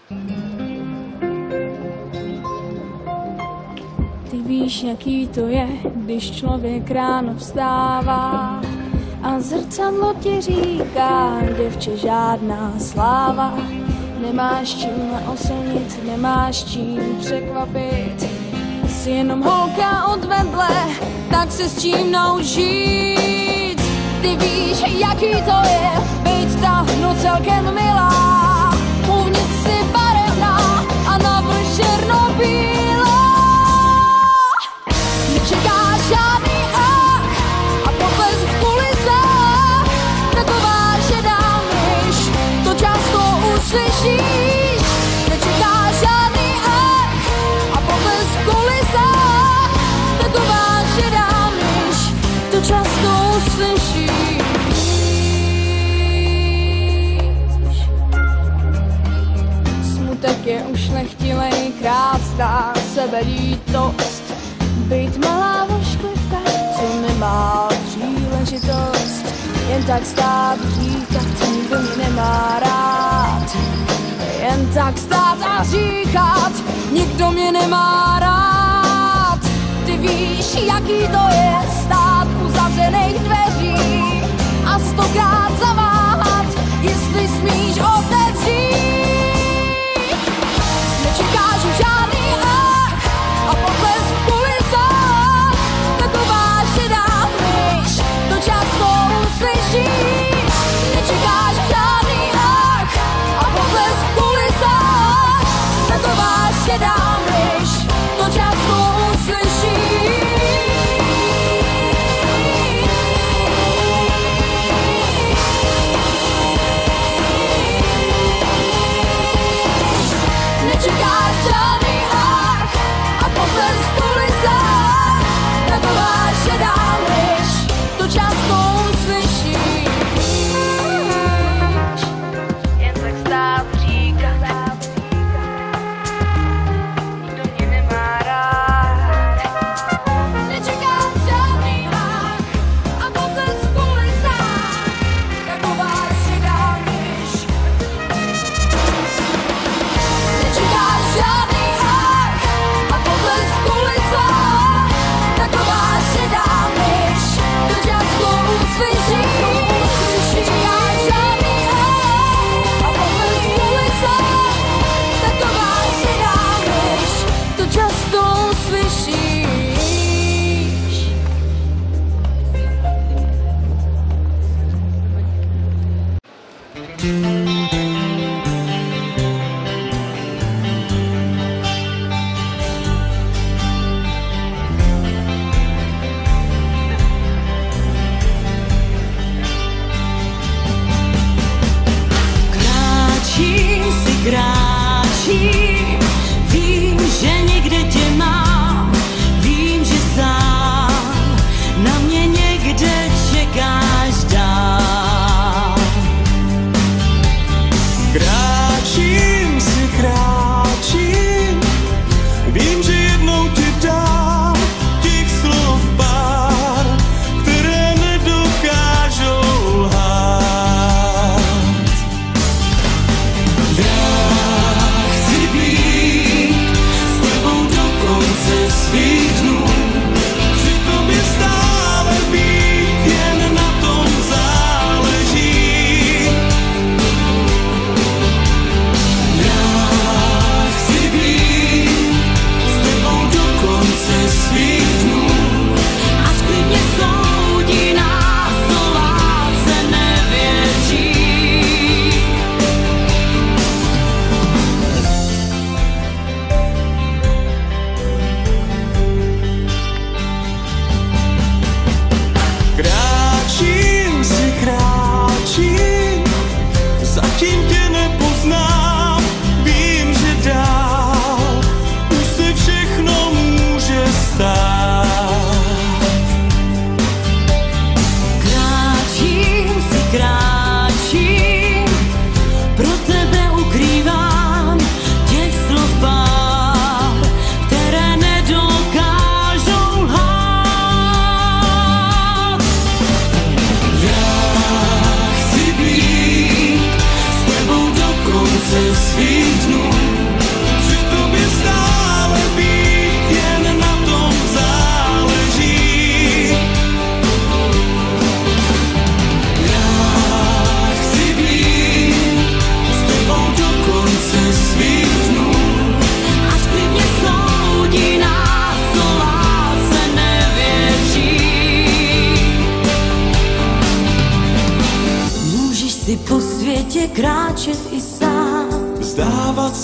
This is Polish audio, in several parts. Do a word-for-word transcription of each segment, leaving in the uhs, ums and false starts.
Ty víš, jaký to je, když člověk ráno vstává a zrcadlo ti říká, děvče, žádná sláva. Nemáš čím ocenit, nemáš čím překvapit, jsi jenom holka odvedle, tak se s čím naučit. Ty víš, jaký to je, být ta no celkem milá, uvnitř si barevná a navrch černobílá. Nečekáš žádný ach a pokles v kulisách, taková, že dám myš, to často uslyšíš. Nečekáš žádný ach a pokles v kulisách, taková, že dám myš, to často uslyšíš. Smutek je ušlechtilej, krásná sebelítost, být malá vošklivka, co nemá příležitost, jen tak stát říkat, nikdo mě nemá rád. Jen tak stát a říkat, nikdo mě nemá rád. Ty víš, jaký to je stát u zavřených dveří a stokrát zaváhat, jestli smíš otevřít. Nečekáš už žádný ach a pokles v kulisách, taková, že dám myš, to často uslyšíš. Nečekáš žádný ach a pokles v kulisách, taková, že dám myš, to často uslyšíš.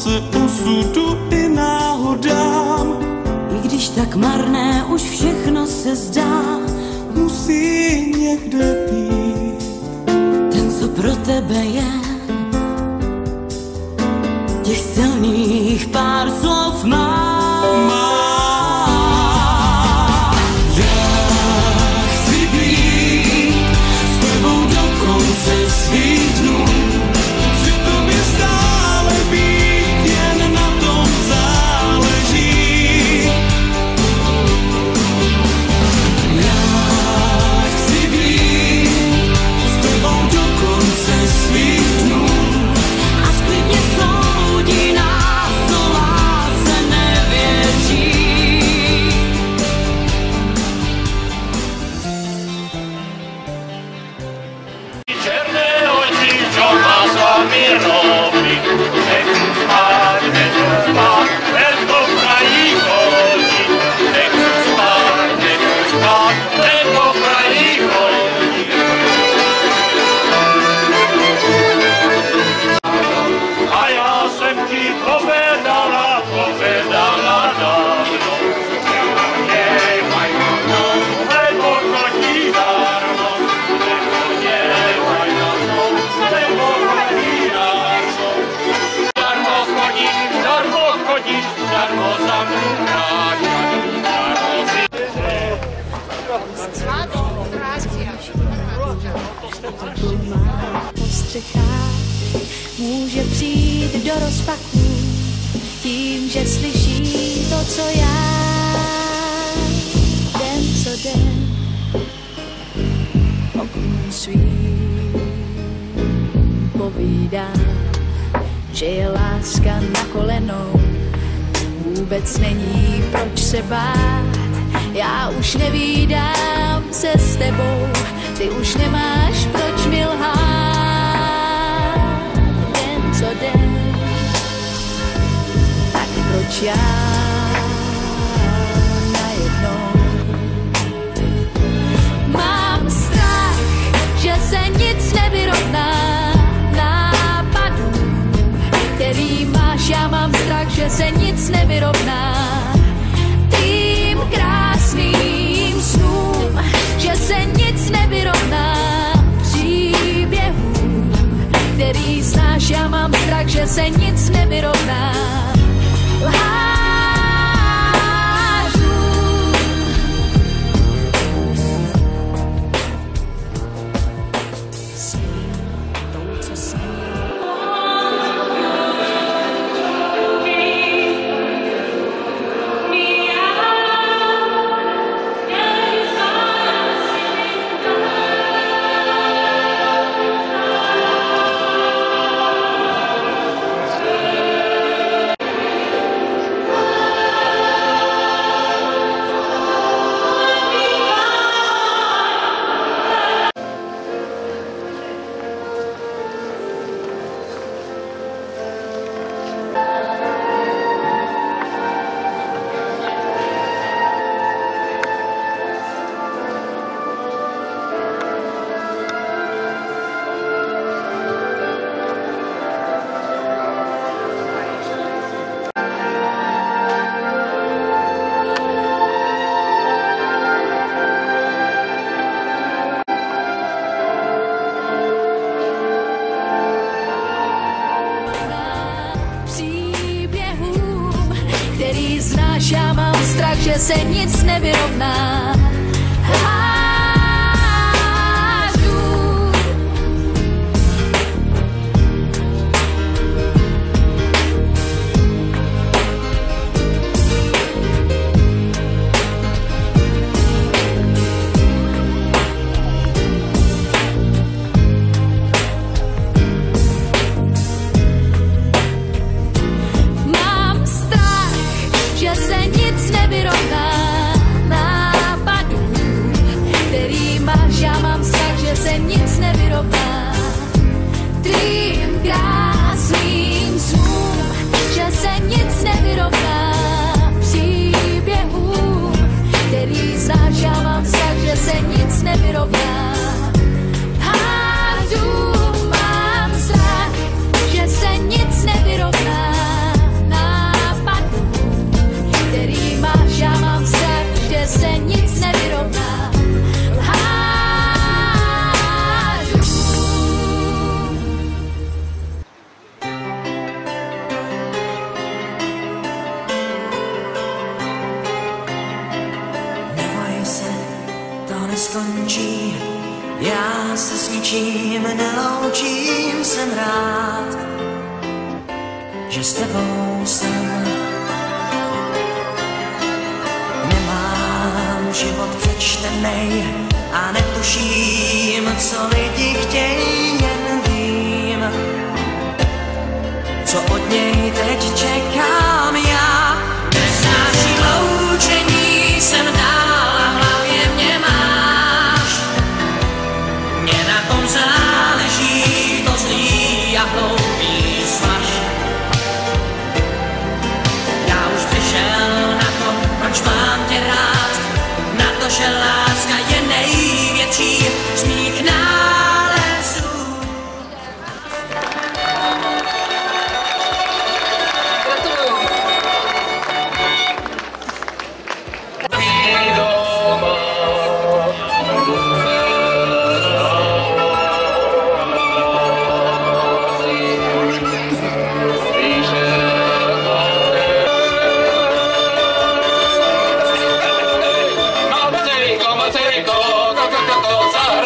se osudu i náhodám. I když tak marné už všechno se zdá, musí někde být ten, co pro tebe je. Těch silných pár slov má. Svých dnů, při tobě stále být, jen na tom záleží. Já chci být s tebou do konce svých dnů, až klidně soudí nás, co lásce nevěří. Může přijít do rozpaků tím, že slyší to, co já. Den co den oknům svým povídám, že je láska na kolenou. Vůbec není proč se bát, já už nevídám se s tebou, ty už nemáš proč mi lhát. Den co den, tak proč já najednou mám strach, že se nic nevyrovná nápadům, který máš. Já mám strach, že se nic nevyrovná tým krásným snům, že se nic nevyrovná příběhům, který znáš. Já mám strach, že se nic nevyrovná lhářům. Který znáš, já mám strach, že se nic nevyrovná. Já se s ničím neloučím, jsem rád, že s tebou jsem. Nemám život přečtenej a netuším, co lidi chtějí, jen vím, co od něj teď čekám já. Nesnáším loučení, jsem dál a v hlavě mě máš. Mně na tom záleží, to zlý a hloupý svaž. Já už přišel na to, proč mám tě rád, na to, že láska je největší z mých nálezů. Maceryko, Maceryko, ko, ko, ko, ko,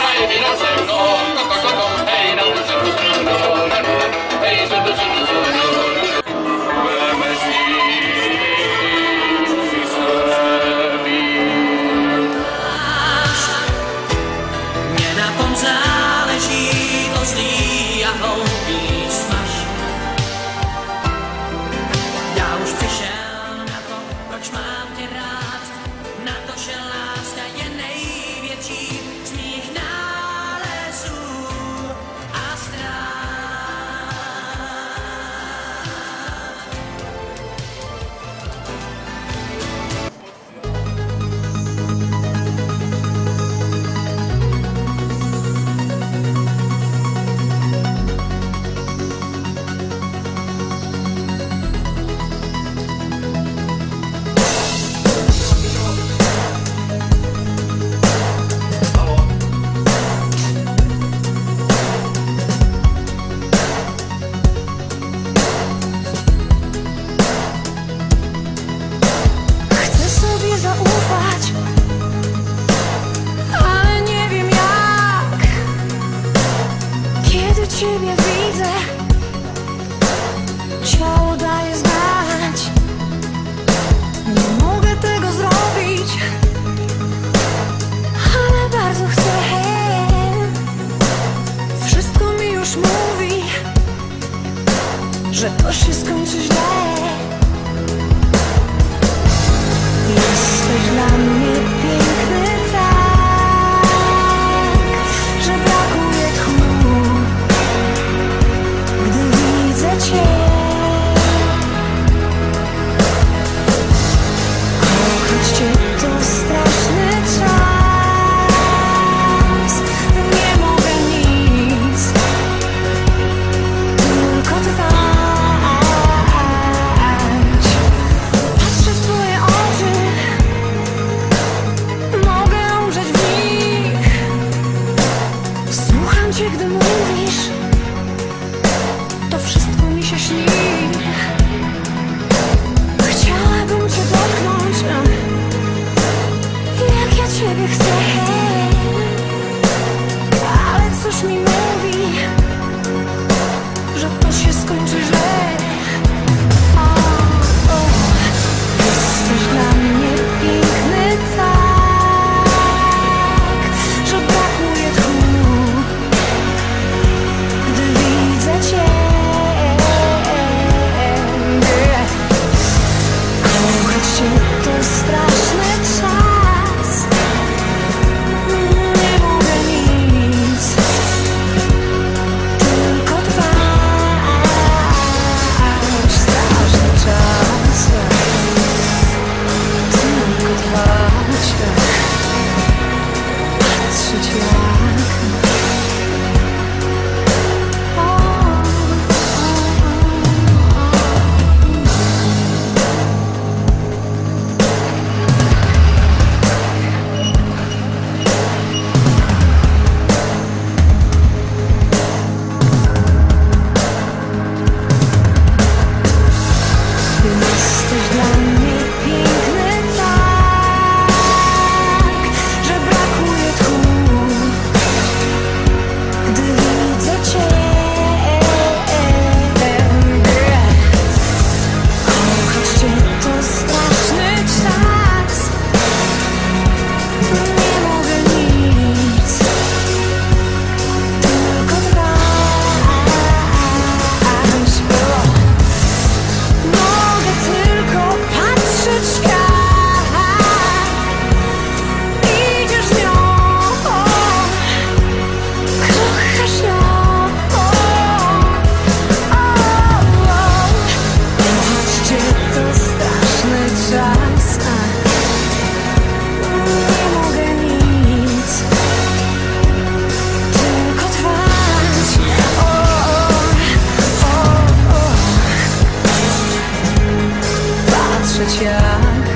patrzeć jak,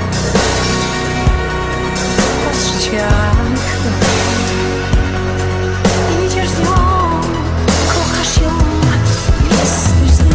patrzeć jak idziesz z nią, kochasz ją, jesteś z nią.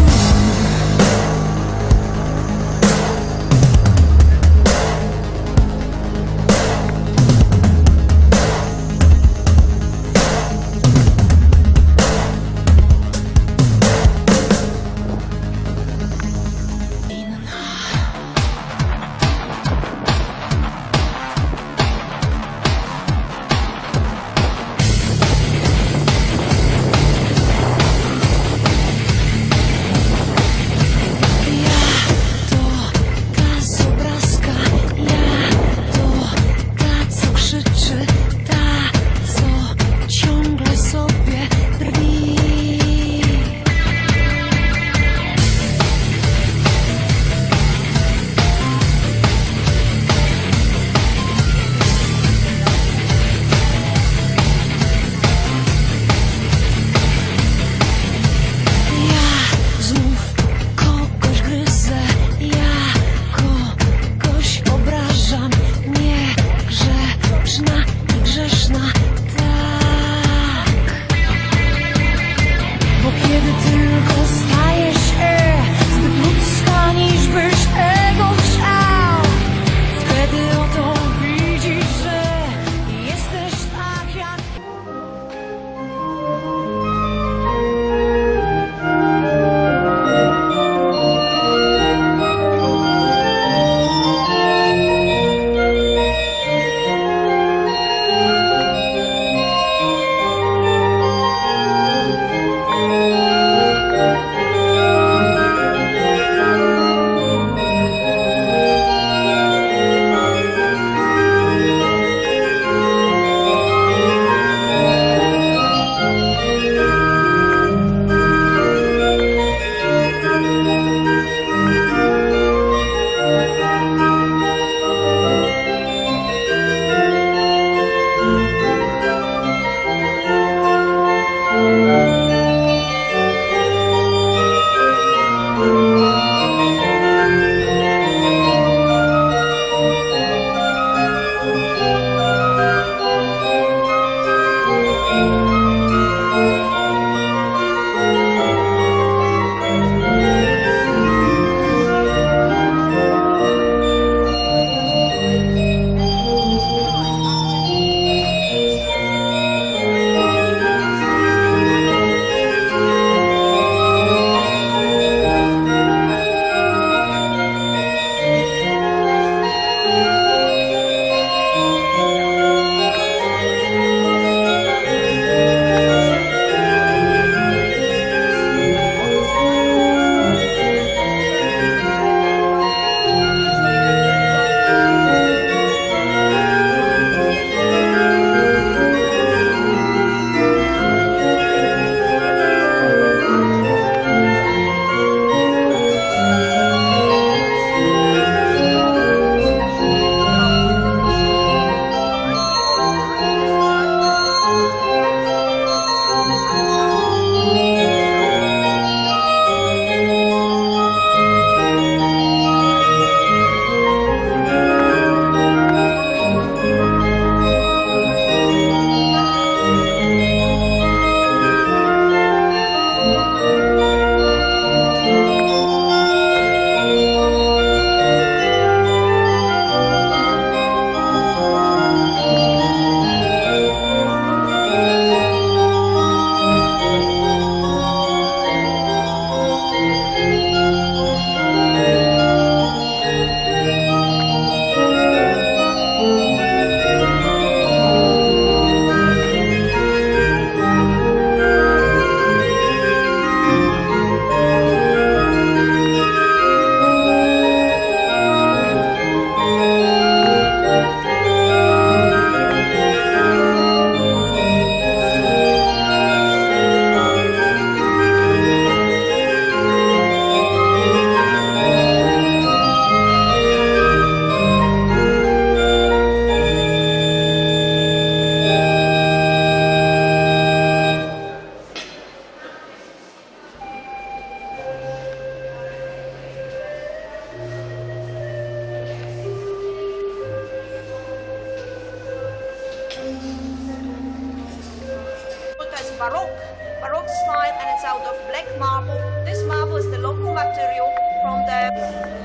Baroque, Baroque style, and it's out of black marble. This marble is the local material from the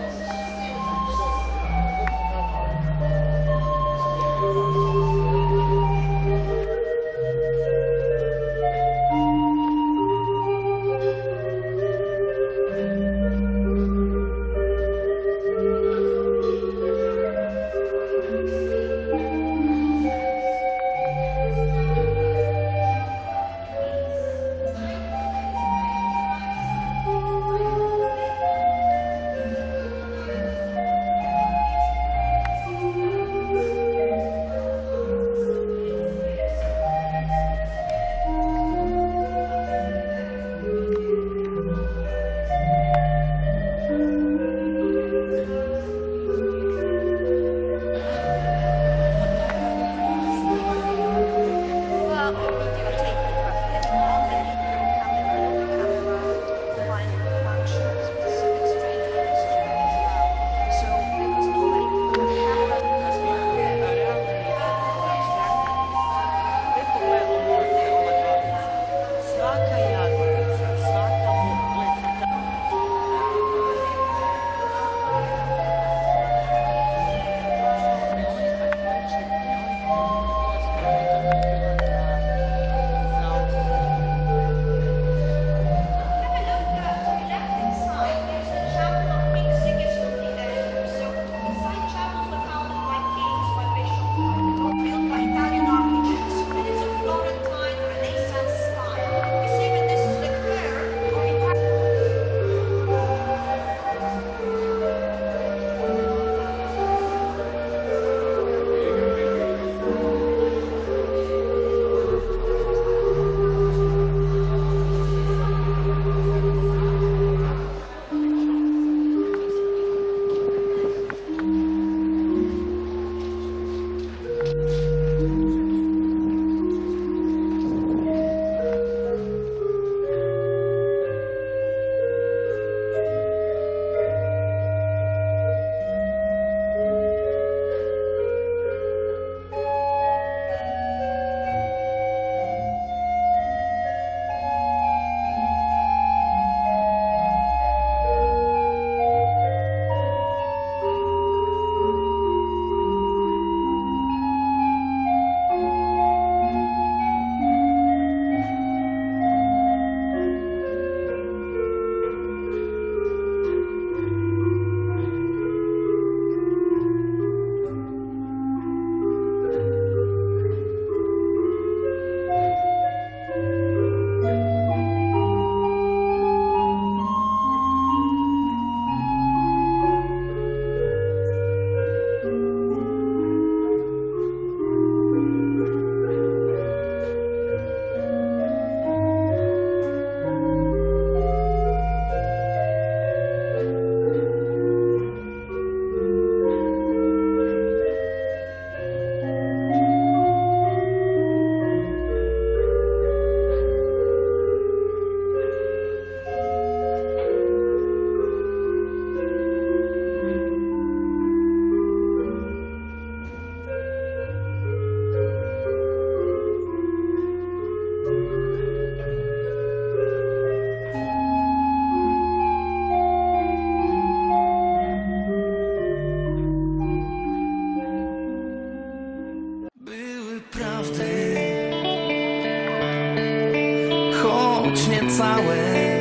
choć nie całe,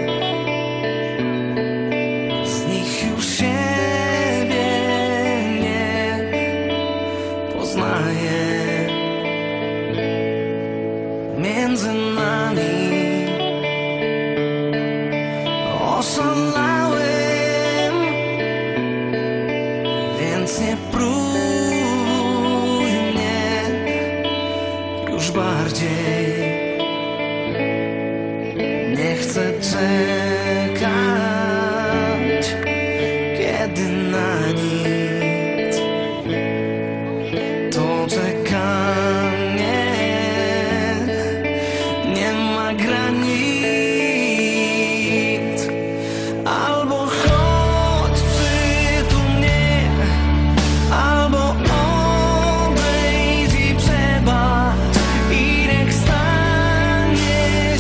z nich już siebie nie poznaję. Między nami oszalałem, więc nie próbuj mnie już bardziej. Nie chcę czekać, kiedy na nic to czekanie nie ma granic. Albo chodź przytul mnie, albo odejdź i przebacz, i niech stanie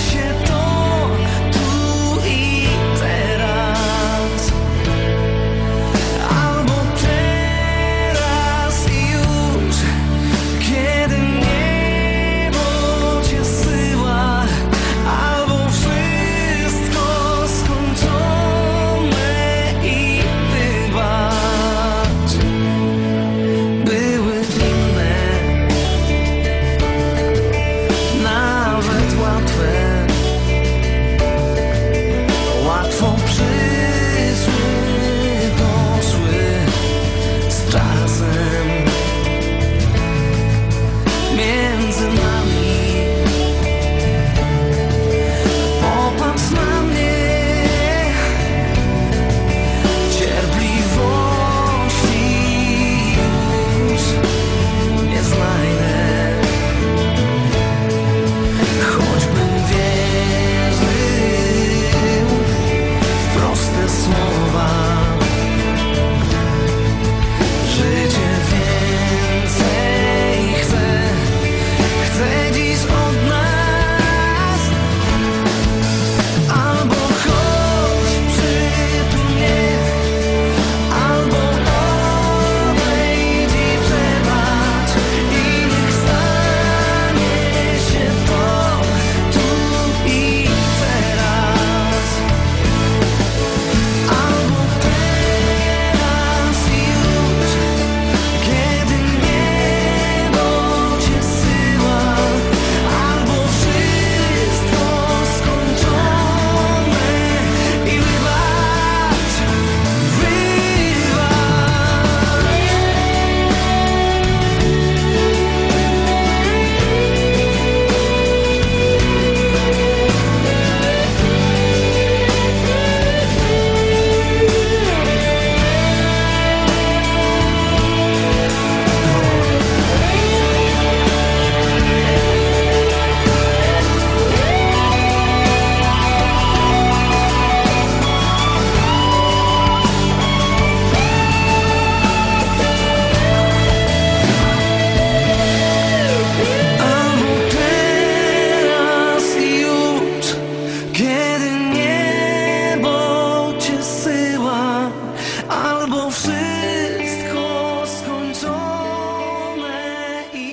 wszystko skończone i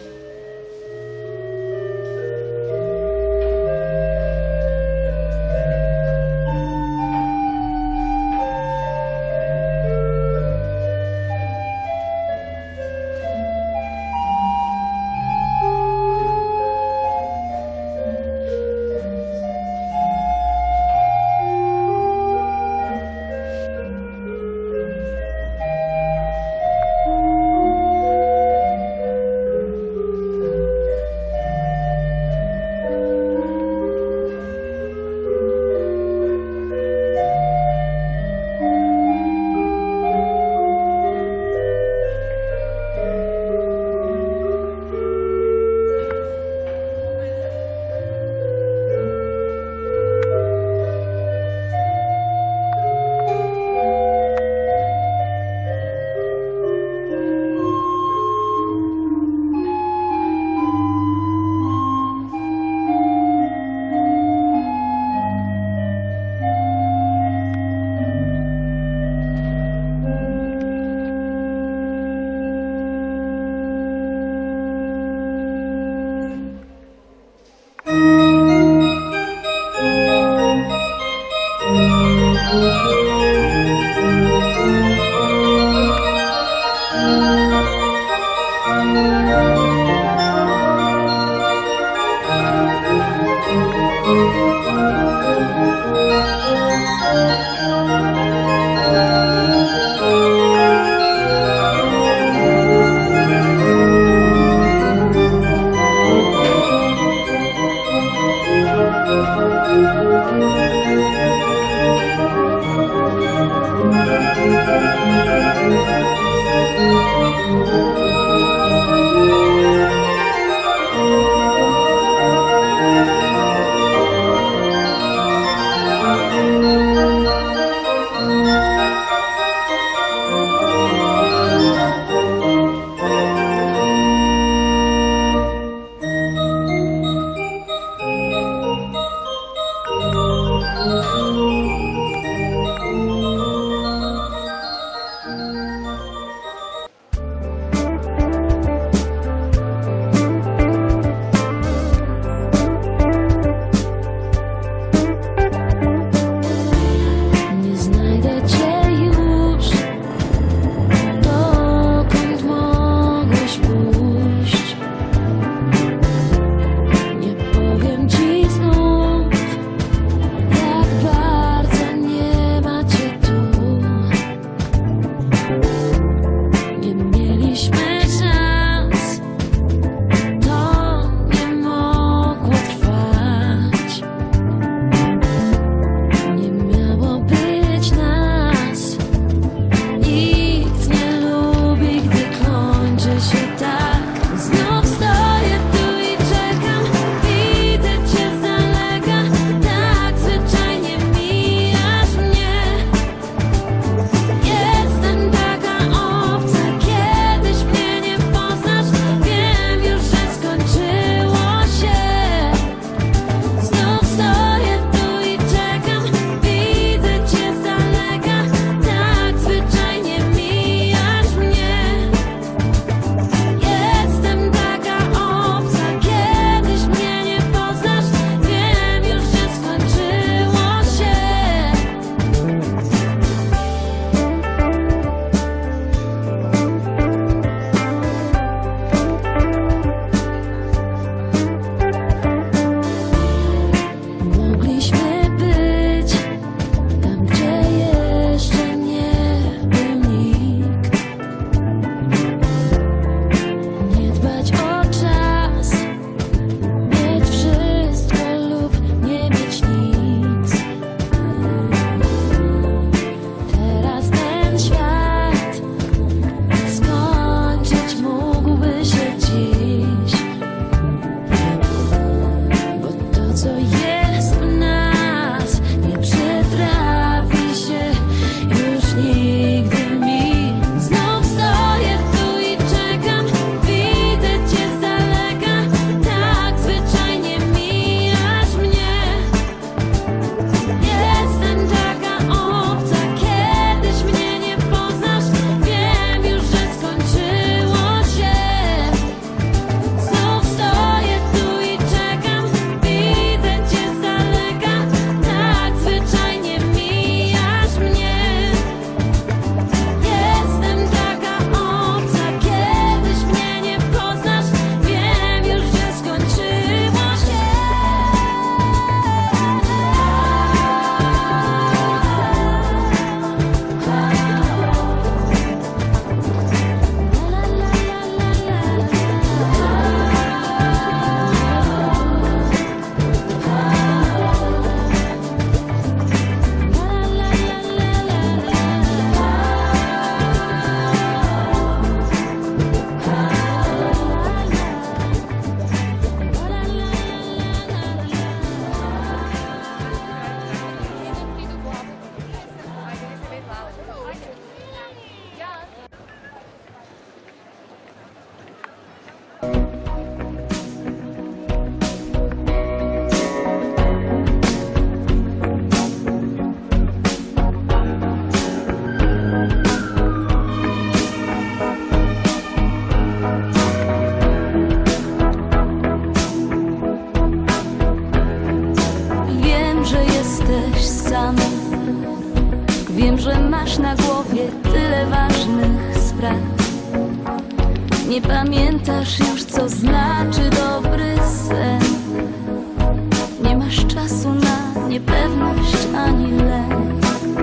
brat. Nie pamiętasz już, co znaczy dobry sen. Nie masz czasu na niepewność ani lęk.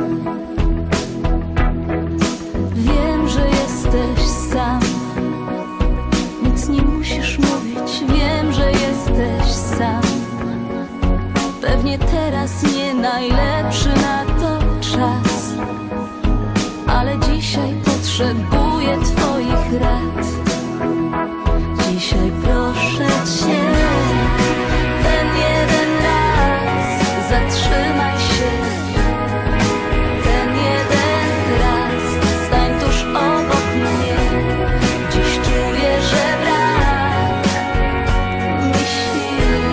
Wiem, że jesteś sam. Nic nie musisz mówić. Wiem, że jesteś sam. Pewnie teraz nie najlepszy na to czas, ale dzisiaj potrzebuję twoich rad. Dzisiaj proszę cię, ten jeden raz zatrzymaj się. Ten jeden raz stań tuż obok mnie. Dziś czuję, że brak mi sił.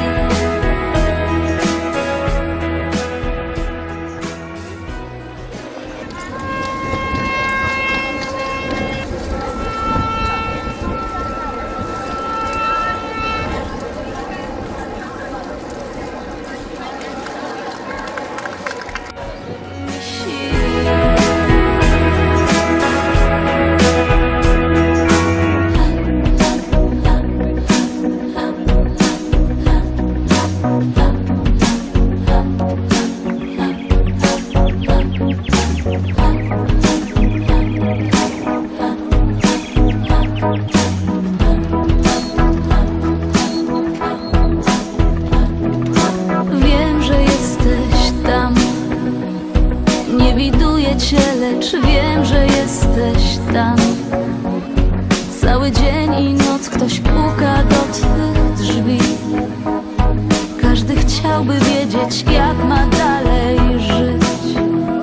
Wiem, że jesteś tam. Nie widuję cię, lecz wiem, że jesteś tam. Cały dzień i noc ktoś puka do twych drzwi. Każdy chciałby wiedzieć, jak ma dalej żyć.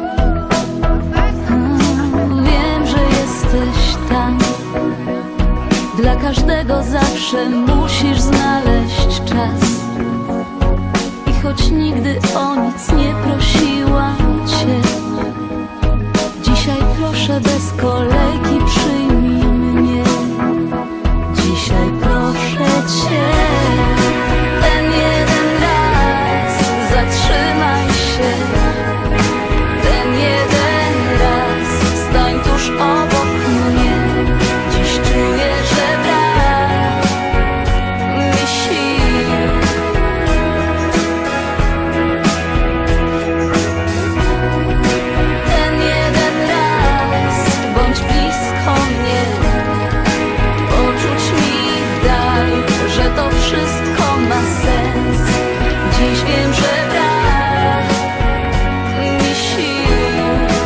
Hmm, wiem, że jesteś tam. Dla każdego zawsze musisz znaleźć czas. I choć nigdy o nic nie prosiłam cię, dzisiaj proszę bez kolejki przyjmij mnie. Dzisiaj proszę cię, ten jeden raz zatrzymaj się. Ten jeden raz stań tuż obok mnie. Dziś czuję, że brak mi sił. Ten jeden raz bądź blisko mnie. Poczuć mi daj, że to wszystko ma sens. Dziś wiem, że brak mi sił.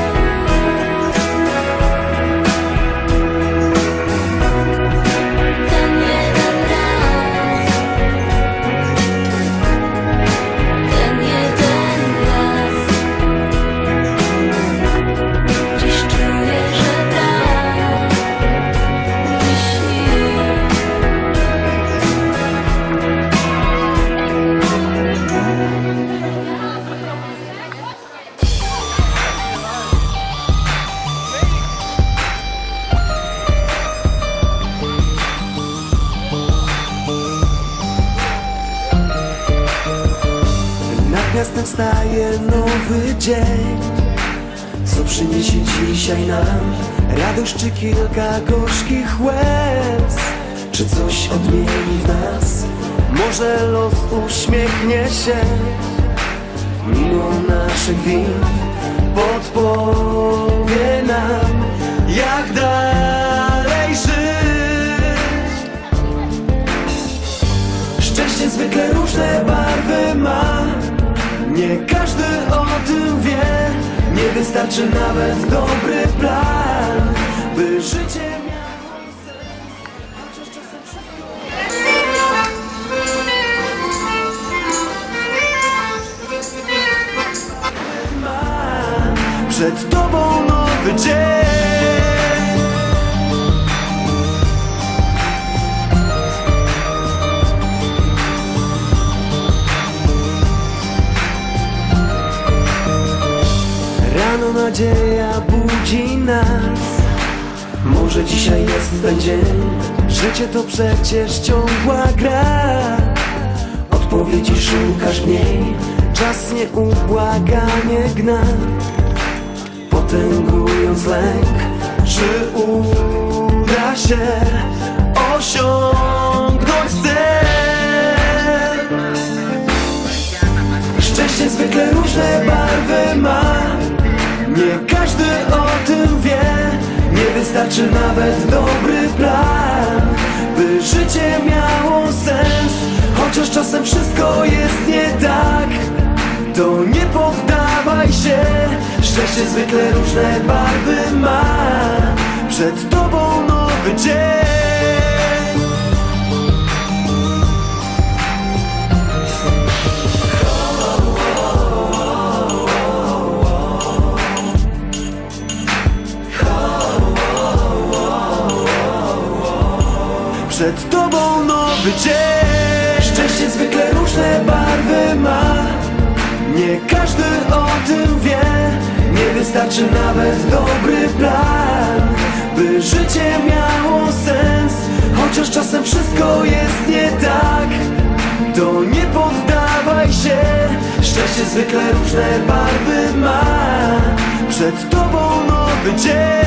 Ten jeden raz, ten jeden raz. Dziś czuję, że brak mi sił. Nad miastem staje nowy dzień. Co przyniesie dzisiaj nam radość czy kilka gorzkich łez? Czy coś odmieni w nas? Może los uśmiechnie się mimo naszych win, podpowie nam, jak dalej żyć. Szczęście zwykle różne barwy ma. Nie każdy o tym wie. Nie wystarczy nawet dobry plan, by życie miało sens. Chociaż czasem wszystko ma. Przed tobą nowy dzień. Rano nadzieja budzi nas. Może dzisiaj jest ten dzień. Życie to przecież ciągła gra. Odpowiedzi szukasz w niej. Czas nieubłaganie gna. Potęgując lęk, czy u życie osiągnąć cel. Szczęście zwykle różne barwy ma, nie każdy o tym wie. Nie wystarczy nawet dobry plan, by życie miało sens. Chociaż czasem wszystko jest nie tak, to nie poddawaj się. Szczęście zwykle różne barwy ma, przed tobą nowy dzień. Przed tobą nowy dzień. Szczęście zwykle różne barwy ma, nie każdy o tym wie. Nie wystarczy nawet dobry plan, by życie miało sens. Chociaż czasem wszystko jest nie tak, to nie poddawaj się. Szczęście zwykle różne barwy ma, przed tobą nowy dzień.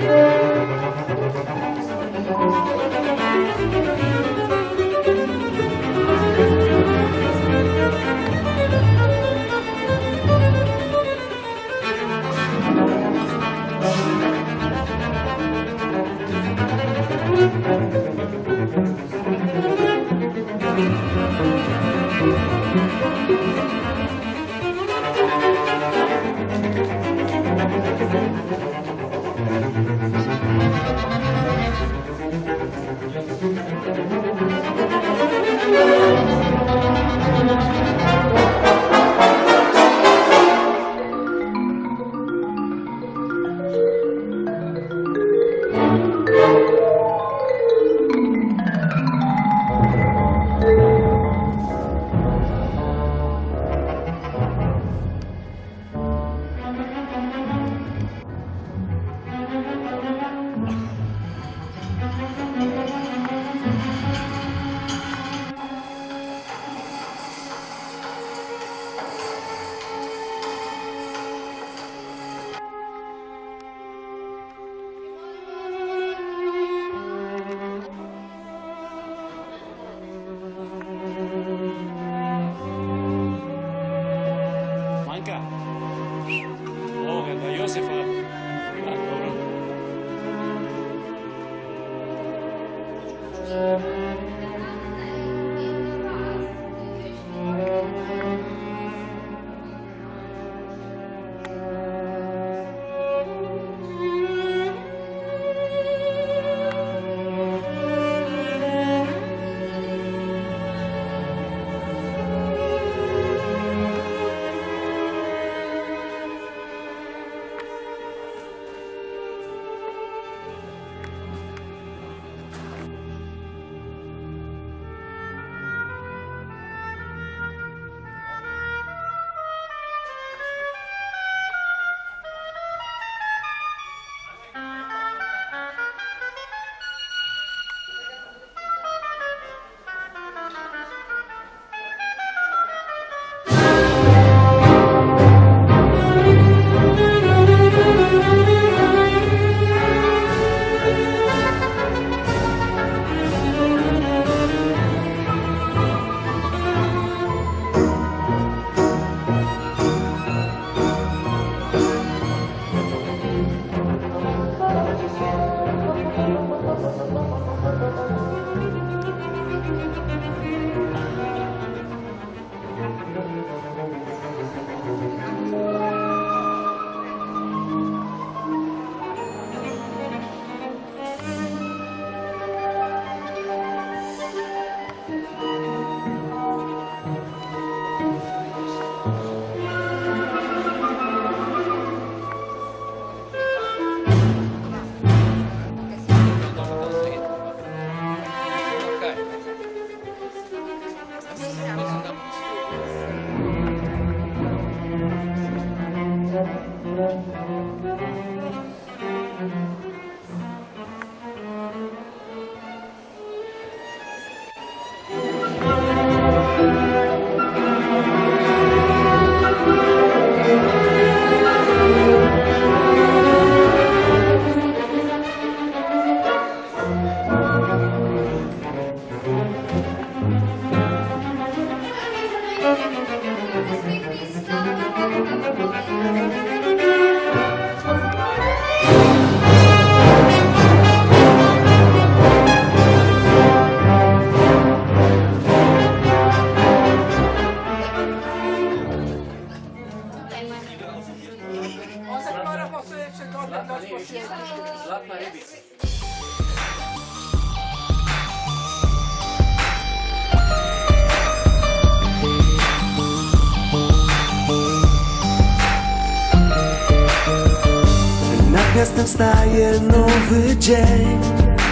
Nad miastem staje nowy dzień,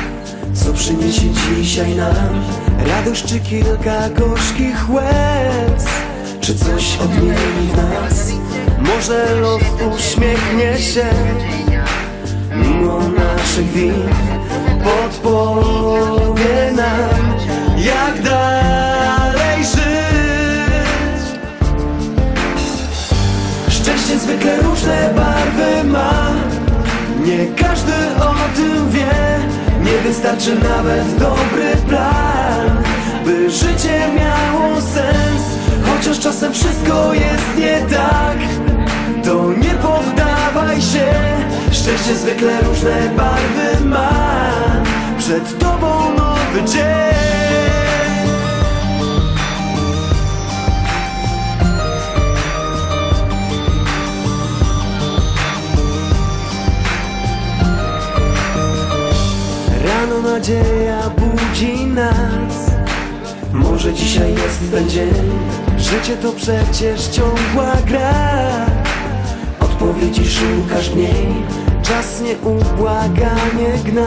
co przyniesie dzisiaj nam radość czy kilka gorzkich łez, czy coś odmieni w nas. Może los uśmiechnie się mimo naszych win, podpowie nam, jak dalej żyć. Szczęście zwykle różne barwy ma, nie każdy o tym wie. Nie wystarczy nawet dobry plan, by życie miało sens. Chociaż czasem wszystko jest nie tak, to nie poddawaj się. Szczęście zwykle różne barwy ma. Przed tobą nowy dzień. Rano nadzieja budzi nas. Może dzisiaj jest ten dzień. Życie to przecież ciągła gra. Odpowiedzi szukasz w niej. Czas nieubłaganie gna,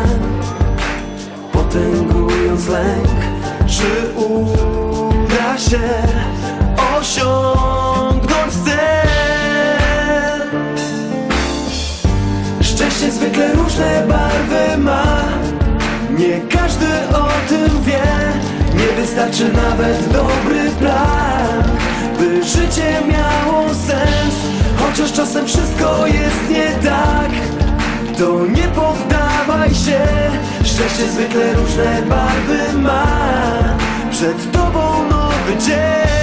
potęgując lęk. Czy uda się osiągnąć cel? Szczęście zwykle różne barwy ma. Nie każdy o tym wie. Nie wystarczy nawet dobry plan, by życie miało sens. Chociaż czasem wszystko jest nie tak, to nie poddawaj się. Szczęście zwykle różne barwy ma. Przed tobą nowy dzień.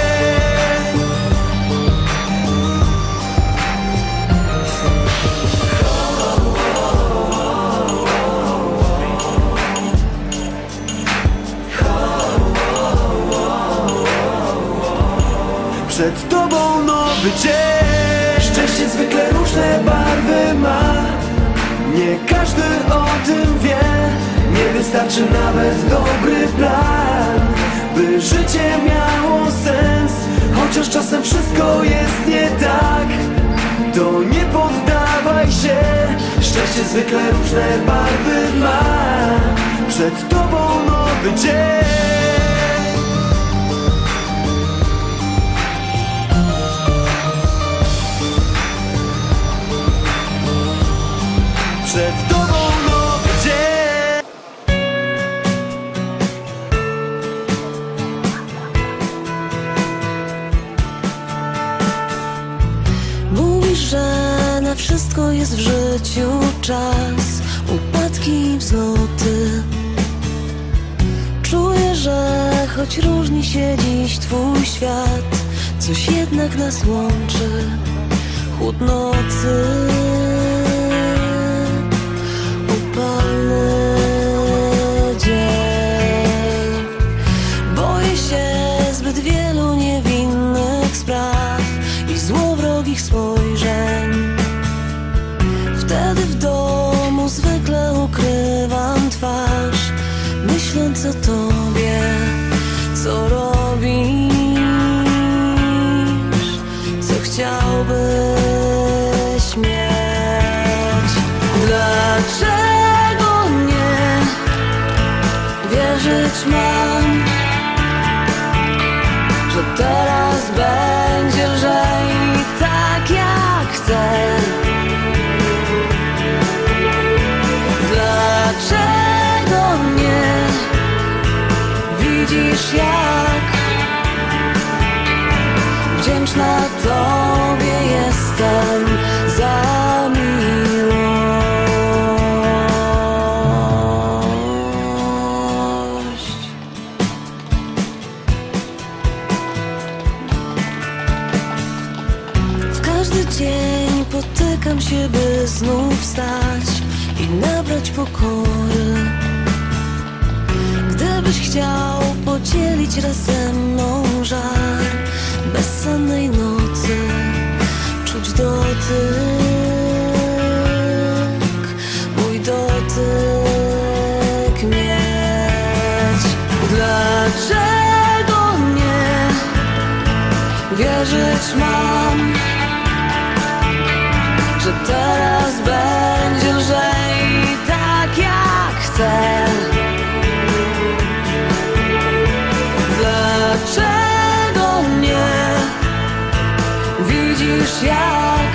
Przed tobą nowy dzień. Szczęście zwykle różne barwy ma. Nie każdy o tym wie. Nie wystarczy nawet dobry plan, by życie miało sens. Chociaż czasem wszystko jest nie tak, to nie poddawaj się. Szczęście zwykle różne barwy ma. Przed tobą nowy dzień. Przed tobą nowy dzień. Mówisz, że na wszystko jest w życiu czas, upadki i wzloty. Czuję, że choć różni się dziś twój świat, coś jednak nas łączy. Chłód nocy, dzień. Boję się zbyt wielu niewinnych spraw i złowrogich spojrzeń. Wtedy w domu zwykle ukrywam twarz, myśląc o tobie, co robisz, co chciałbyś mieć. Dlaczego wierzyć mam, że teraz będzie lżej tak jak chcę? Dlaczego nie widzisz, jak wdzięczna tobie jestem za miłość? Dzień potykam się, by znów wstać i nabrać pokory. Gdybyś chciał podzielić raz ze mną żar bezsennej nocy, czuć dotyk, mój dotyk mieć. Dlaczego nie wierzyć mam, że teraz będzie lżej tak jak chcę? Dlaczego nie widzisz, jak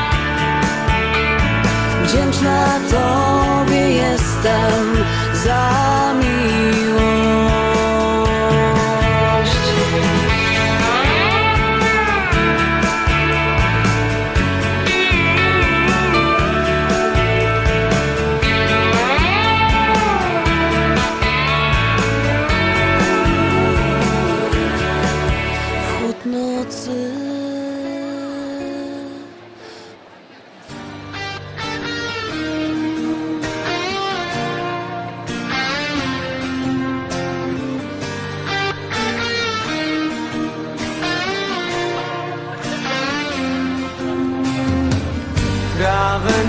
wdzięczna tobie jestem za miłość?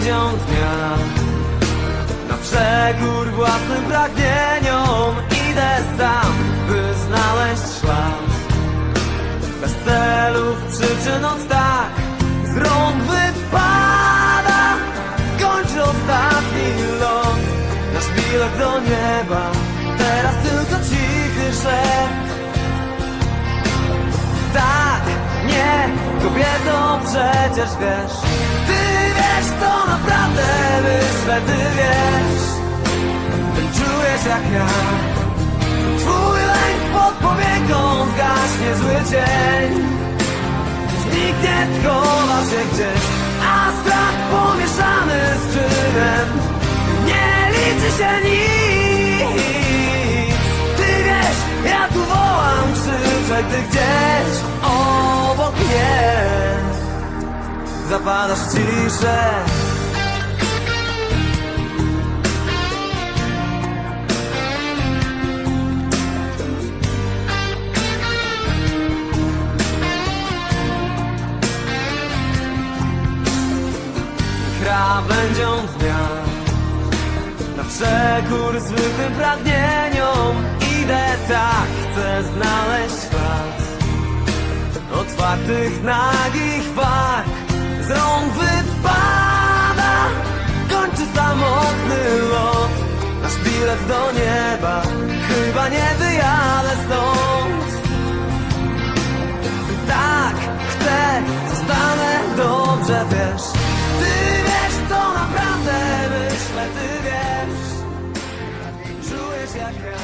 krawędzią dnia. Na przekór własnym pragnieniom idę sam, by znaleźć ślad. Bez celów, przyczyn od tak z rąk wypada. Kończy ostatni lot, nasz bilet do nieba. Teraz tylko cichy szept. Tak, nie, kobieto, przecież wiesz. Ty wiesz, co naprawdę myślę, ty wiesz. Ty czujesz jak ja. Twój lęk pod powieką zgaśnie zły cień. Zniknie, schowa się gdzieś, a strach pomieszany z czynem. Nie liczy się nic. Ty wiesz, ja tu wołam, krzyczę, gdy gdzieś obok mnie zapadasz w ciszę. Krawędzią dnia, na przekór zwykłym pragnieniom idę tak, chcę znaleźć świat otwartych, nagich warg. Z rąk wypada, kończy samotny lot. Nasz bilet do nieba, chyba nie wyjadę stąd. Tak, chcę, zostanę, dobrze wiesz. Ty wiesz, co naprawdę myślę, ty wiesz. Czujesz jak ja.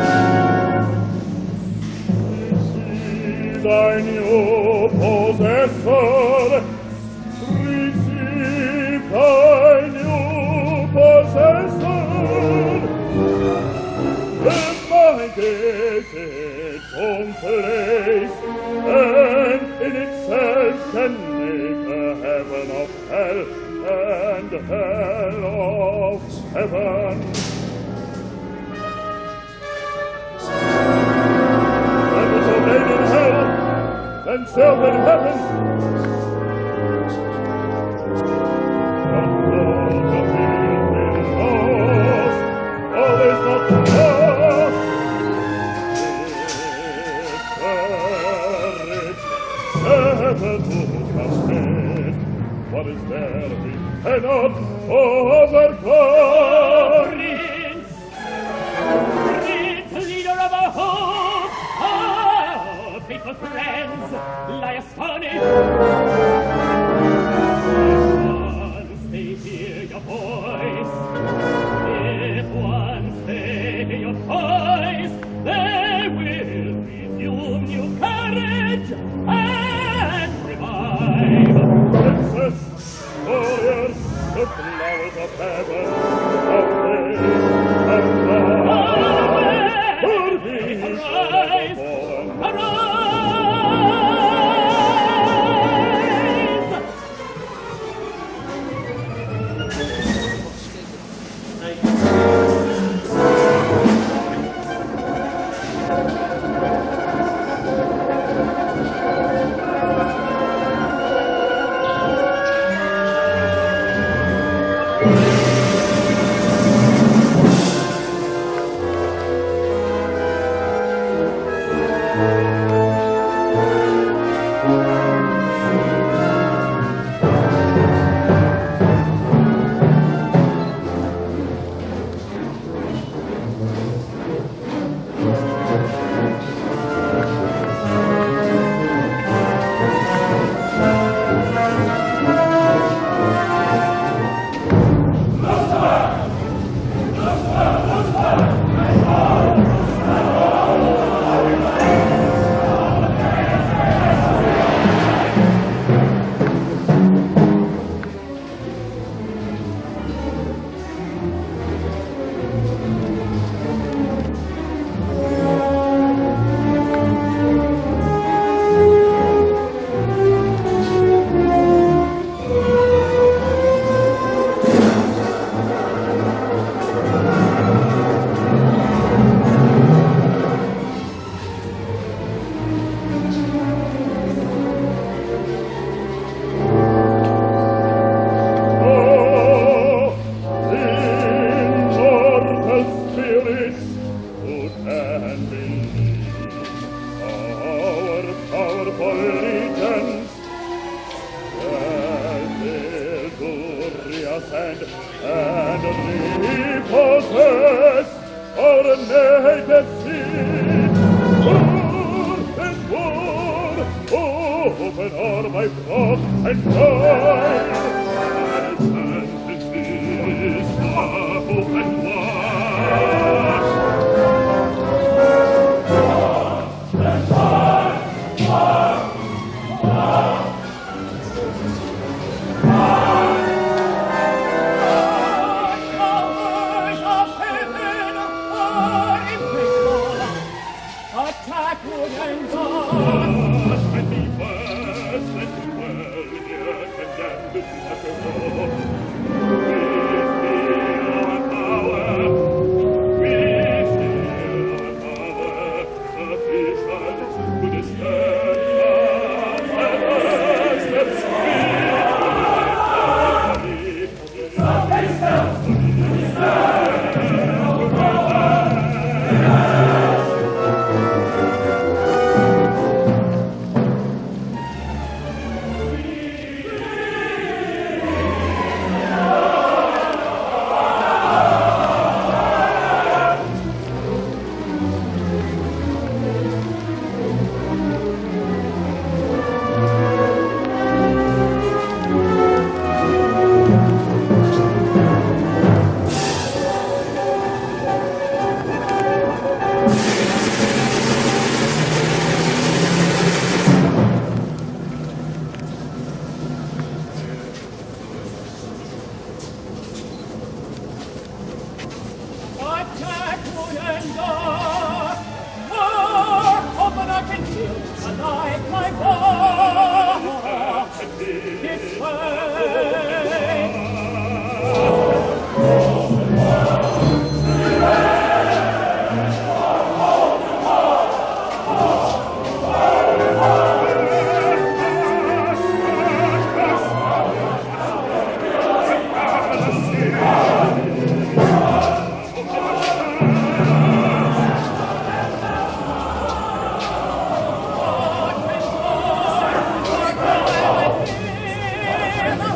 Dein Possess sole, receive thy new possession. The mind is its own place, and in itself can make a heaven of hell, and hell of heaven. And was ordained in hell, and self in heaven. But though the field be lost, all is not lost. With courage, never to trust. What is there we cannot overcome? Prince! Prince, leader of our hope! Oh, faithful friends, lie astonished! If once they hear your voice, if once they hear your voice, they will resume new courage and revive. Princess, warriors, the flowers of heaven, of faith and love, for these are born. Arise!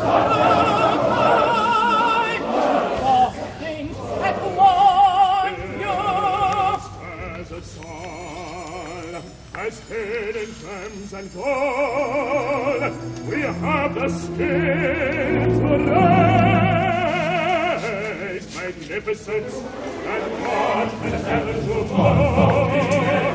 And all, we have the skill to raise magnificence and God and heaven to fall.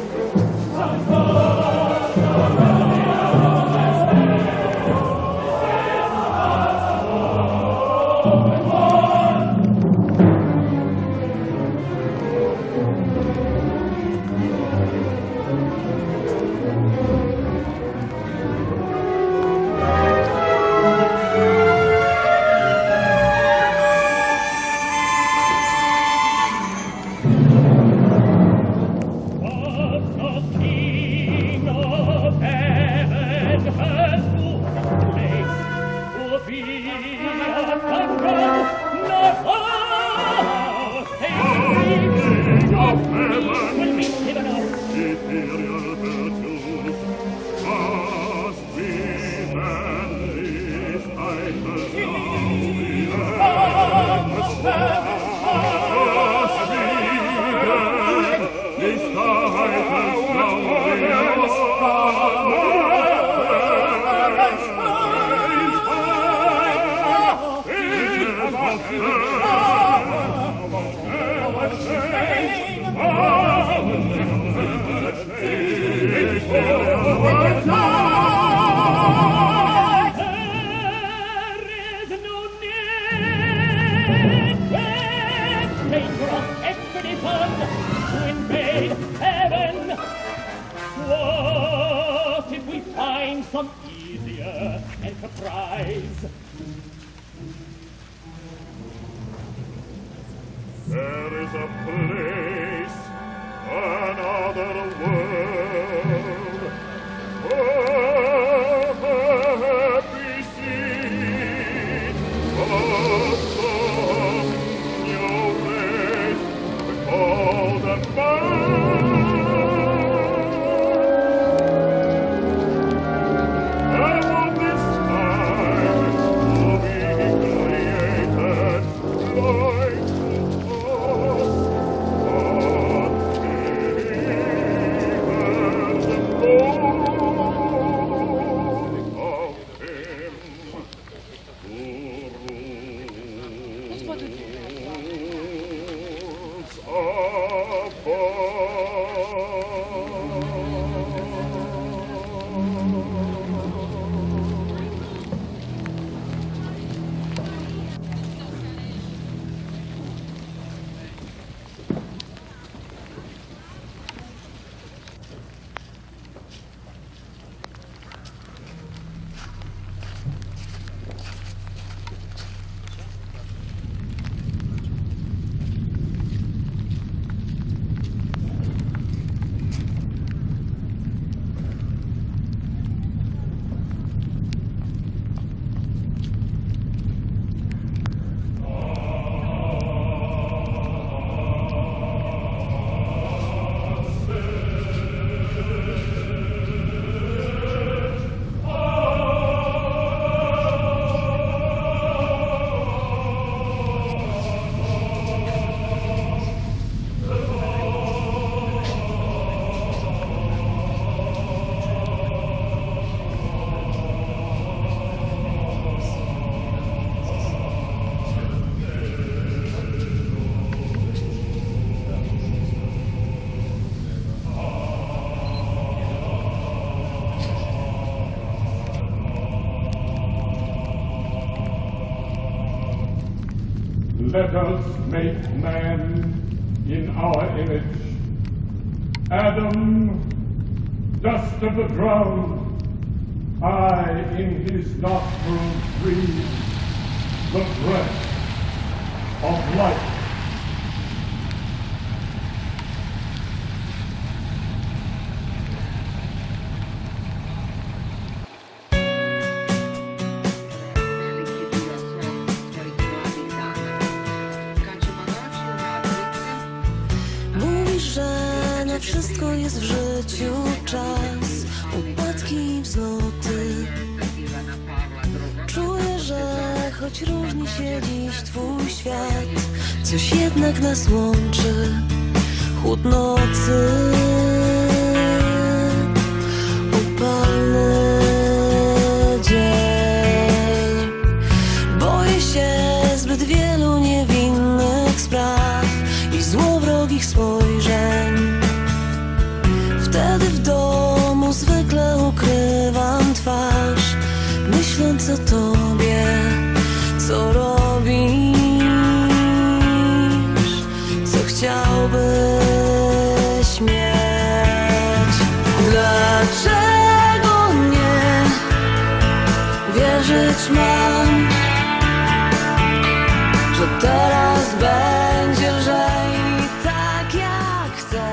Some easier enterprise. There is a place, another world, a happy seat of some new race, called a man. Let us make man in our image. Adam, dust of the ground, I in his nostrils breathe the breath of life. Wszystko jest w życiu czas, upadki i wzloty. Czuję, choć różni się dziś twój świat, coś jednak nas łączy. Chłód nocy, upalny dzień. Boję się zbyt wielu niewinnych spraw i złowrogich spojrzeń. Wtedy w domu zwykle ukrywam twarz, myśląc o tobie, co robisz, co chciałbyś mieć. Dlaczego nie wierzyć mam, że teraz będzie lżej tak jak chcę?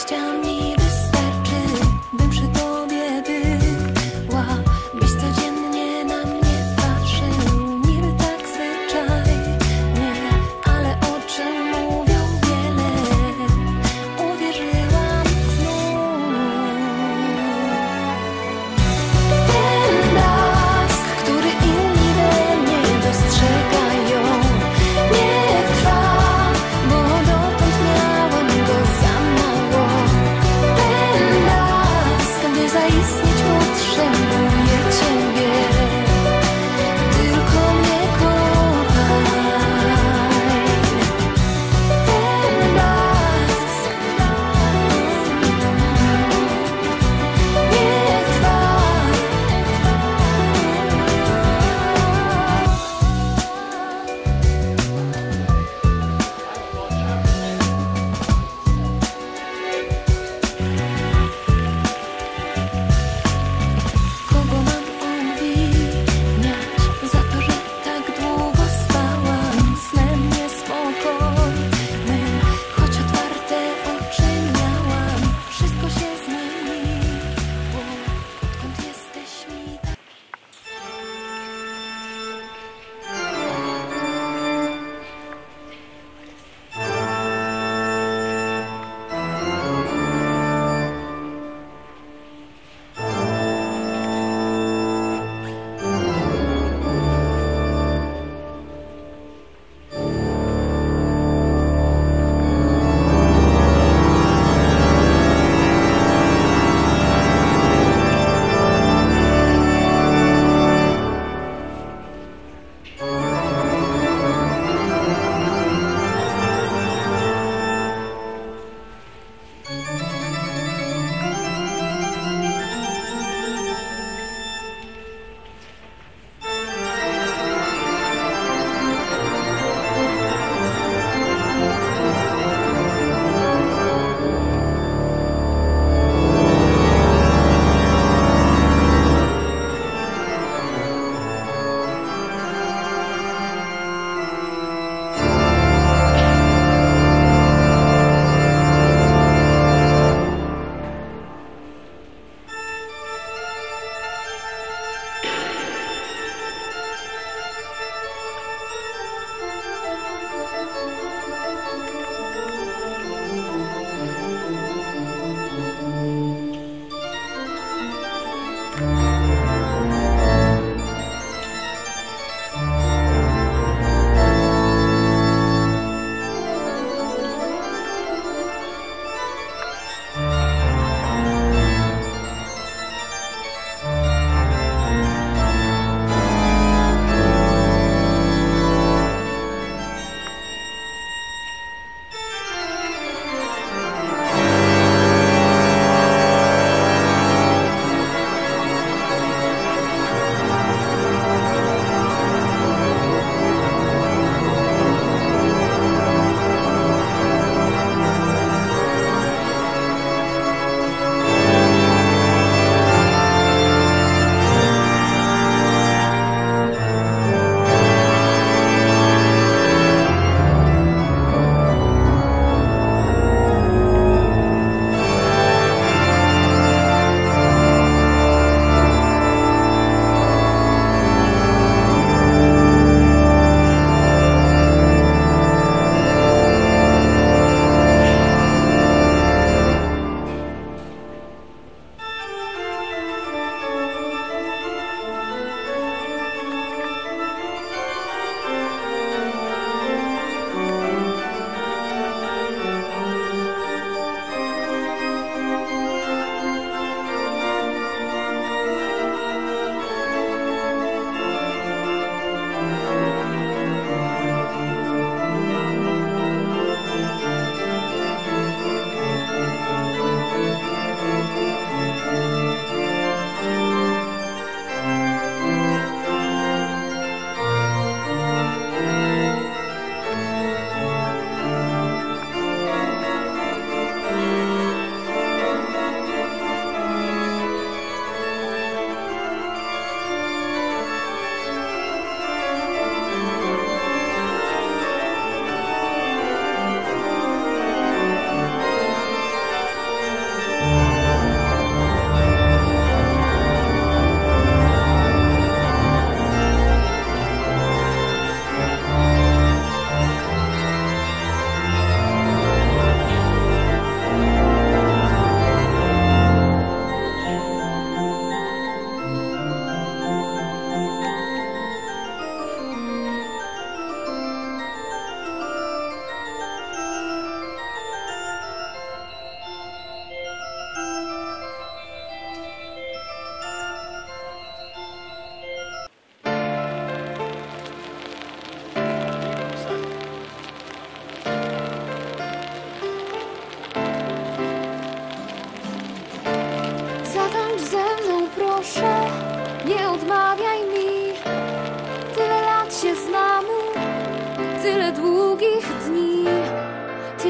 szczęścia mi wystarczy, bym przy tobie była, byś codziennie na mnie patrzył, niby tak zwyczajnie, ale oczy mówią wiele, uwierzyłam znów. Ten blask, który inni we mnie dostrzegają, nie trwa, bo dotąd miałam go za mało.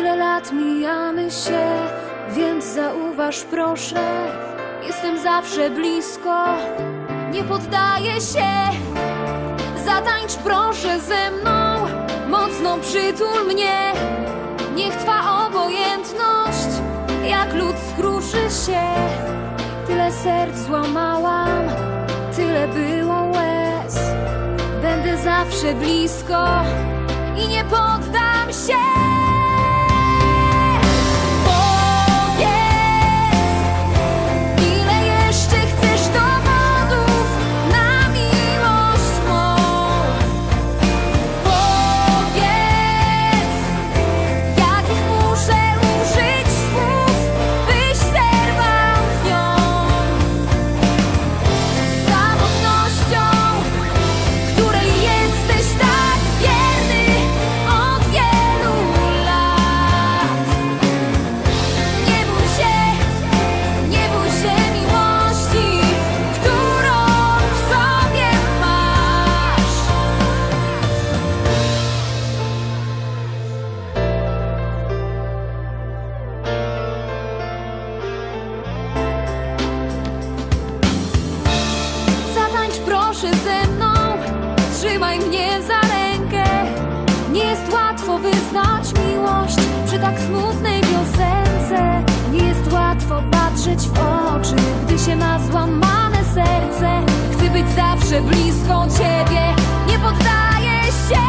Tyle lat mijamy się, więc zauważ proszę, jestem zawsze blisko, nie poddaję się. Zatańcz proszę ze mną, mocno przytul mnie. Niech twa obojętność jak lód skruszy się. Tyle serc złamałam, tyle było łez. Będę zawsze blisko i nie poddam się. Trzymaj mnie za rękę. Nie jest łatwo wyznać miłość przy tak smutnej piosence. Nie jest łatwo patrzeć w oczy, gdy się ma złamane serce. Chcę być zawsze blisko ciebie, nie poddaję się.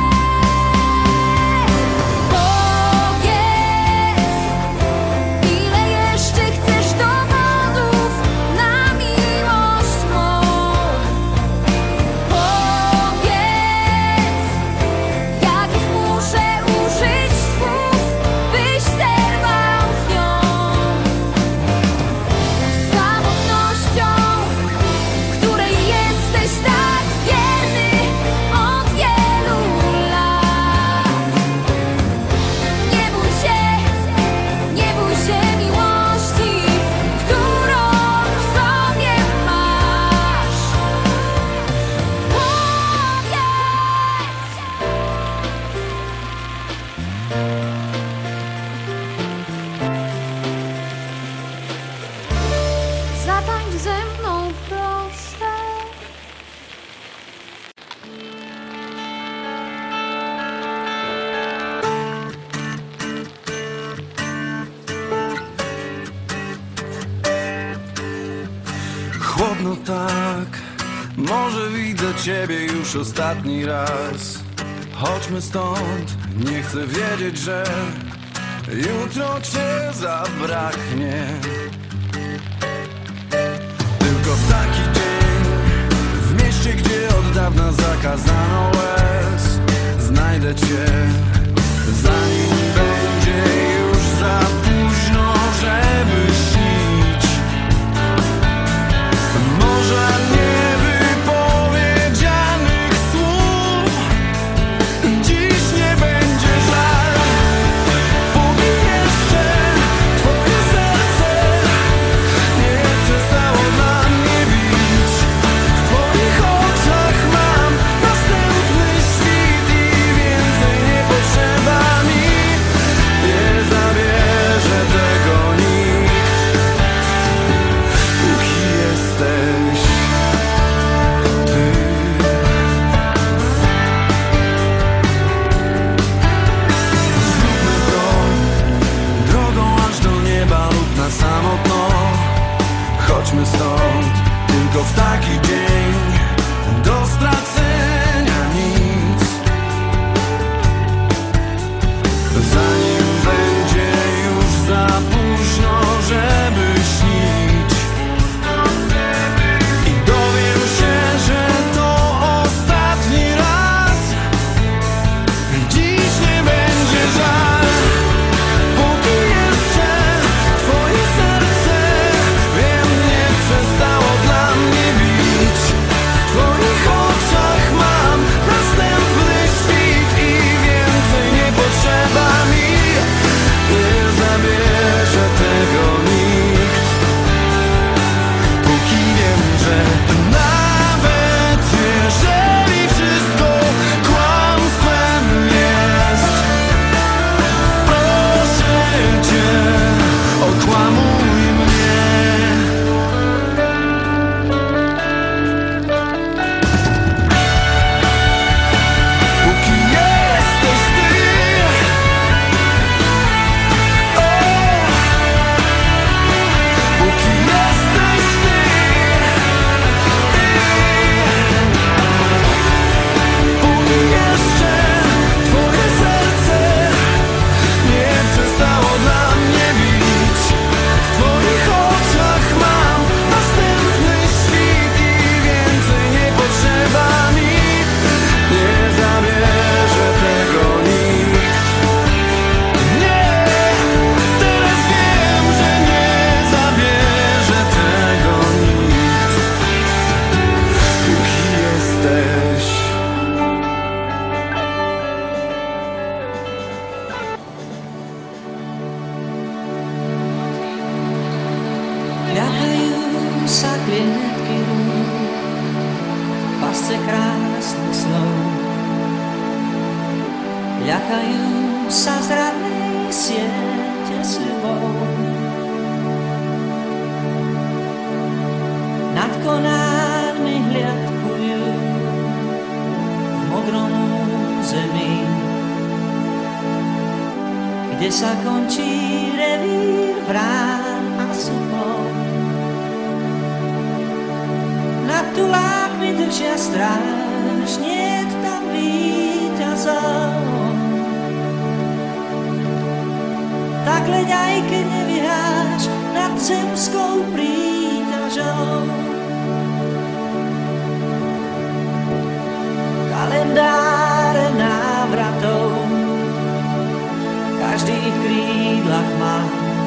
Zatańcz ze mną, proszę. Chłodno tak, może widzę ciebie już ostatni raz. Chodźmy stąd, nie chcę wiedzieć, że jutro cię zabraknie. Tylko w taki dzień, w mieście, gdzie od dawna zakazano łez, znajdę cię, zanim będzie już za późno, żeby śnić. Może niewypowiedzianych słów dziś nie będzie żal, póki jeszcze twoje serce nie przestało na mnie bić. W twoich oczach mam następny świt i więcej nie potrzebuję. klietky rúk, pasce krásnych snov. Ľakajú sa zradnej siete sľubov. Nad konármi hliadkujú v modrom zemi, kde sa končí revír vrán a súpov. Nad tulákmi držia stráž, niet tam víťazov. Tak leď aj keď nevyháš nad zemskou príťažou. Kalendáre návratov každý v krídlach má.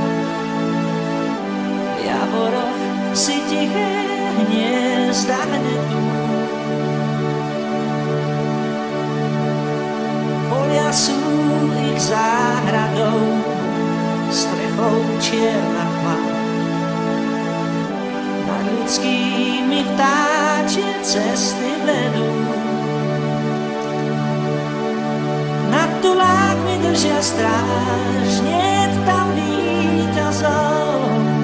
V javoroch si tiché hniezda hnedú. Polia sú ich záhradou, strechou čierna tma. Nad ľudskými vtáčie cesty vedú. Nad tulákmi držia stráž, niet tam víťazov.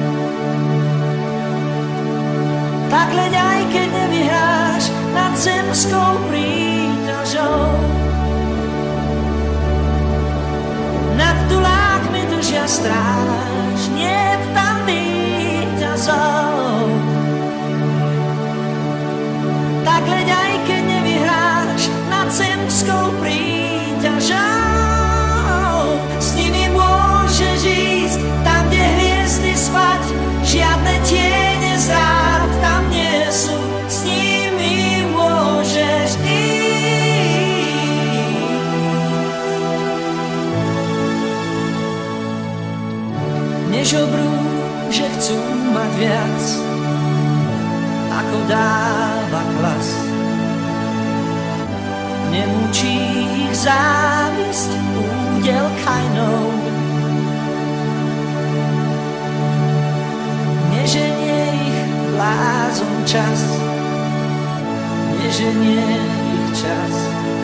Tak leď aj keď nevyhráš nad zemskou príťažou. Nad tulákmi držia stráž, niet tam víťazov. Tak leď aj keď nevyhráš nad zemskou príťažou. S nimi môžeš ísť tam, kde hviezdy spať, žiadne tiene zrád tam nie sú. S nimi môžeš ísť. Nežobrú, že chcú mať viac, ako dáva klas. Nemúči ich závisť údel kajnou. Neženie ich blázon čas, neženie ich čas.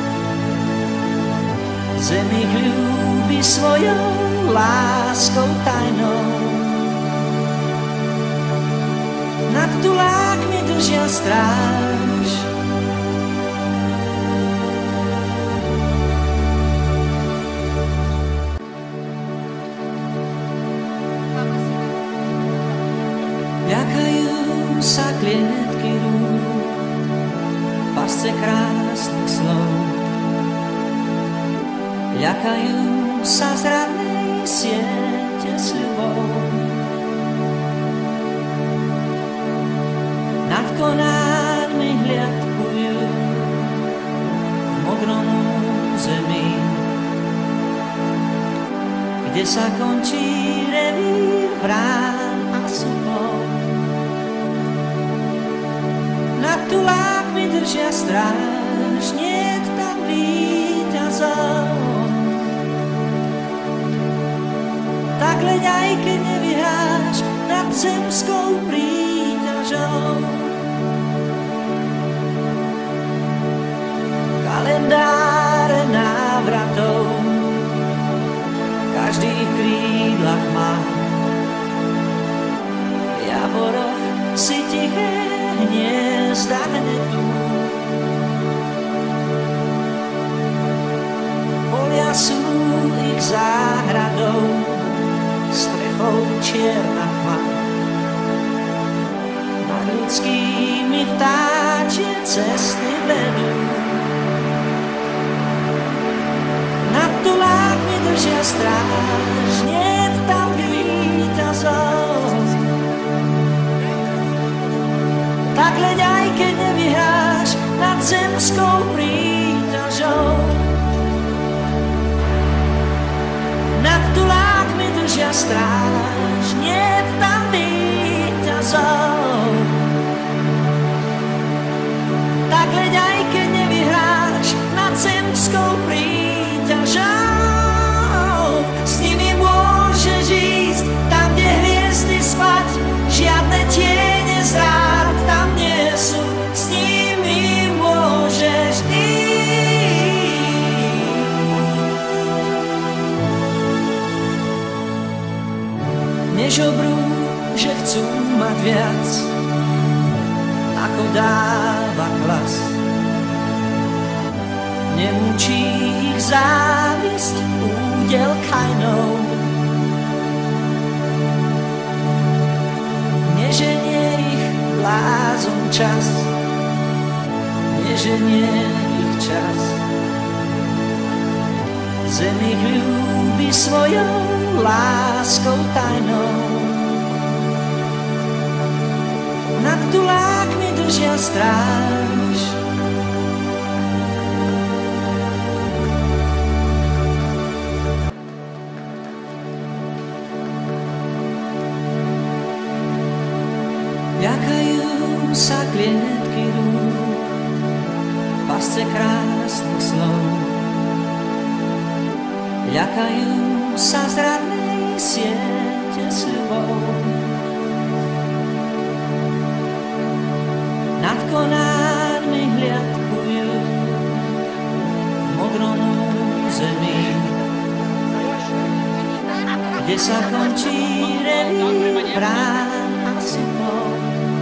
Zem ich ľúbi svojou láskou tajnou. Nad tulákmi držia stráž, ľakajú sa klietky rúk, pasce krásnych snov. Ľakajú sa zradnej siete sľubov. Nad konármi hliadkujú v modrom zemi, kde sa končí revír vrán a súpov. Nad tulákmi držia stráž, niet tam víťazov. Tak leď aj keď nevyháš nad zemskou príťažou. Kalendáre návratov každý v krídlach má. V javoroch si tiché hniezda hnedú. Polia sú ich záhradou, strechou čierna tma. Nad ľudskými vtáčie cesty vedú. Nad tulákmi držia stráž, niet tam víťazov. Tak leď aj keď nevyhráš nad zemskou príťažou. Nad tulákmi držia stráž, niet tam víťazov. Tak leď aj keď nevyhráš nad zemskou príťažou. S nimi môžeš ísť tam, kde hviezdy spať, žiadne tiene zrád než obrú, že chcú mať viac, ako dáva hlas. Nemúči ich závisť údel kajnou, neženie ich blázon čas, neženie ich čas. Zem ich ľúbi svojou láskou tajnou, nad tulákmi držia stráž. Ľakajú sa klietky rúk, pasce krásnych slov. Ľakajú sa zradnej siete sľubov. Nad konármi hliadkujú v modrom zemi, kde sa končí revír brán a sypov.